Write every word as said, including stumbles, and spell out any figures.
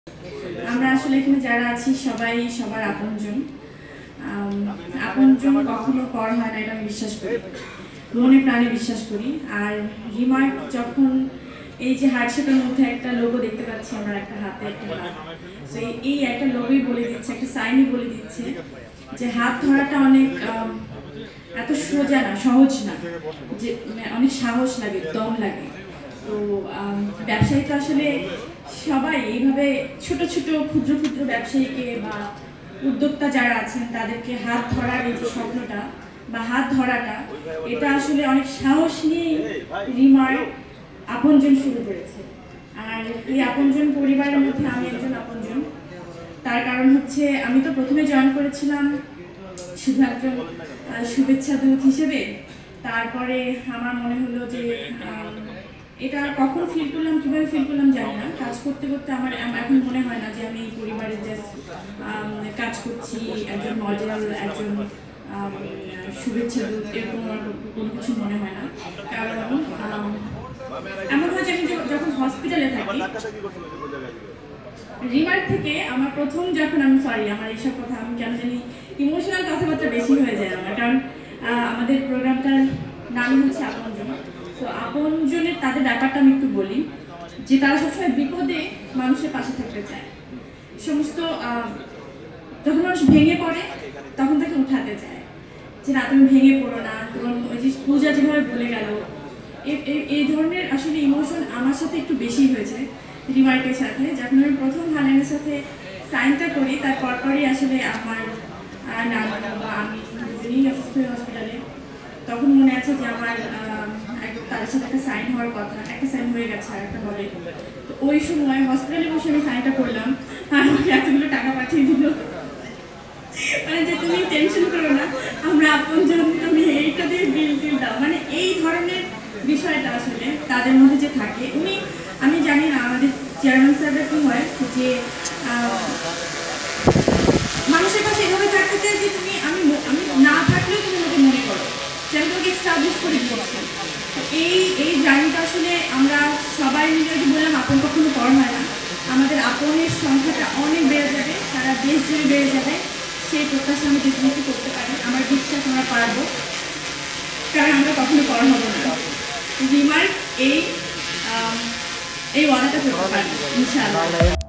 আমরা আসলে এখানে যারা আছি সবাই সবার আপনজন। আপনজন কখনো পর হয় না, এটা আমি বিশ্বাস করি, মনে প্রাণে বিশ্বাস করি। আর রিমার্ক যখন এই যে হার্টশেপের মধ্যে একটা লোগো দেখতে পাচ্ছি, আমরা একটা হাতে একটা হাত, তো এই একটা লোগোই বলে দিচ্ছে, একটা সাইনই বলে দিচ্ছে যে হাত ধরাটা অনেক এত সোজা না, সহজ না, যে অনেক সাহস লাগে, দম লাগে। তো ব্যবসায়ী তো আসলে সবাই এইভাবে ছোট ছোট ক্ষুদ্র ক্ষুদ্র ব্যবসায়ীকে বা উদ্যোক্তা যারা আছেন তাদেরকে হাত ধরার এই যে স্বপ্নটা বা হাত ধরাটা, এটা আসলে অনেক সাহস নিয়েই রিমার আপনজন শুরু করেছে। আর এই আপনজন পরিবারের মধ্যে আমি একজন আপনজন। তার কারণ হচ্ছে আমি তো প্রথমে জয়েন করেছিলাম শুধু একজন শুভেচ্ছা দূত হিসেবে। তারপরে আমার মনে হলো যে এটা কখন ফিল করলাম, কীভাবে ফিল করলাম জানি না, কাজ করতে করতে আমার এখন মনে হয় না যে আমি এই পরিবারের জাস্ট কাজ করছি, একজন মডেল, একজন শুভেচ্ছা দূত, এরকম আমার কোনো কিছু মনে হয় না। কারণ এমন হয় যে আমি যখন হসপিটালে থাকি, রিমার্ক থেকে আমার প্রথম যখন আমি সরি আমার এইসব কথা আমি কেন জানি ইমোশনাল কথাবার্তা বেশি হয়ে যায় আমার, কারণ আমাদের প্রোগ্রামটার নামই হচ্ছে আপনজন। তো আপনজনের তাদের ব্যাপারটা আমি একটু বলি, যে তারা সবসময় বিপদে মানুষের পাশে থাকতে চায়। সমস্ত যখন মানুষ ভেঙে পড়ে তখন তাকে উঠাতে চায়, যে না তুমি ভেঙে পড়ো না, তোমার ওই যে পূজা যেভাবে বলে গেল, এই ধরনের আসলে ইমোশন আমার সাথে একটু বেশি হয়েছে রিমার্কের সাথে। যখন আমি প্রথম হানানের সাথে সাইনটা করি তার পরপরই আসলে আমার নানা বা আমি দুজনেই অসুস্থ হয়ে হসপিটালে, তখন মনে আছে যে আমার তাদের সাথে একটা সাইন হওয়ার কথা, একটা সাইন হয়ে গেছে আর একটা হবে। তো ওই সময় হসপিটালে বসে আমি সাইনটা করলাম আর আমাকে এতগুলো টাকা পাঠিয়ে দিল, মানে যে তুমি টেনশন করো না, আমরা আপনজন, তুমি এইটা দিয়ে বিল দিল দাও। মানে এই ধরনের বিষয়টা আসলে তাদের মধ্যে যে থাকে, উনি আমি জানি না আমাদের চেয়ারম্যান স্যাররা কি হয় যে মানুষের কাছে এভাবে থাকতে চাই যে তুমি আমি আমি না থাকলেও তুমি আমাকে মনে করো, যে আমি তোমাকে এস্টাবলিশ করে দিচ্ছি। এই এই জার্নিটা আসলে আমরা সবাই মিলে যে বললাম আপন কখনো পর হয় না, আমাদের আপনের সংখ্যাটা অনেক বেড়ে যাবে, সারা দেশ জুড়ে বেড়ে যাবে, সেই প্রত্যাশা আমি ডেফিনেটলি করতে পারি। আমার বিশ্বাস আমরা পারবো, কারণ আমরা কখনো পর হবো না। রিমার্ক এই এই ওয়াদাটা করতে পারি ইনশাআল্লাহ।